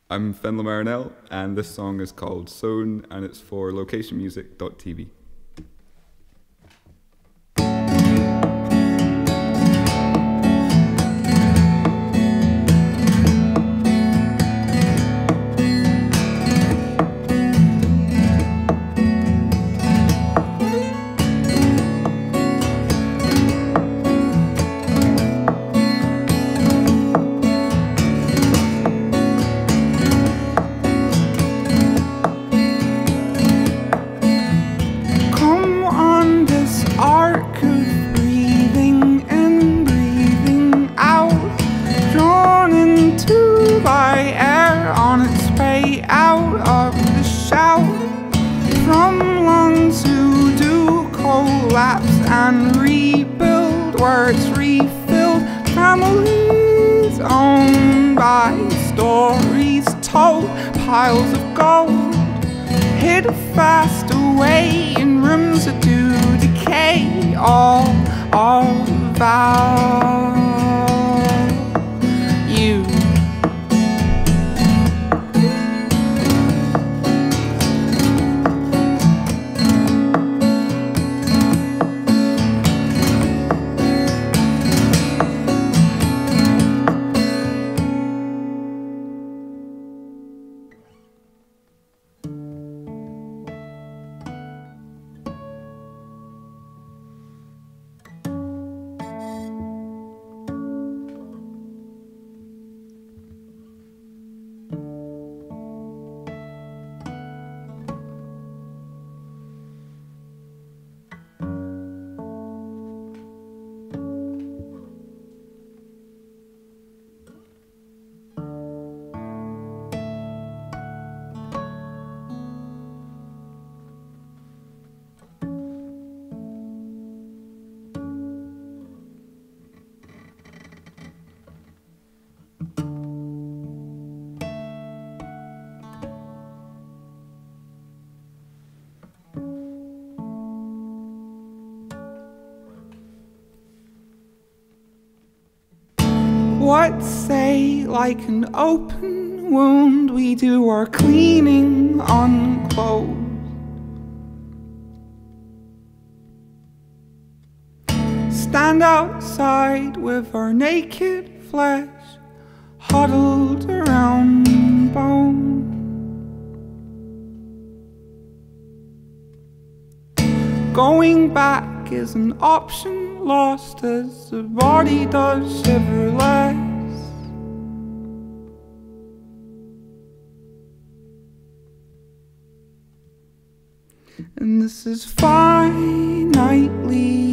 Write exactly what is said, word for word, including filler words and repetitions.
I'm LeMarinel, and this song is called Sown, and it's for location music dot t v. By air on its way out of the shout, from lungs who do collapse and rebuild where it's refilled. Families owned by stories told, piles of gold hid fast away in rooms that do decay, all about you. What say, like an open wound, we do our cleaning unclothed. Stand outside with our naked flesh huddled around bone. Going back is an option, lost as the body does shiver less. And this is finitely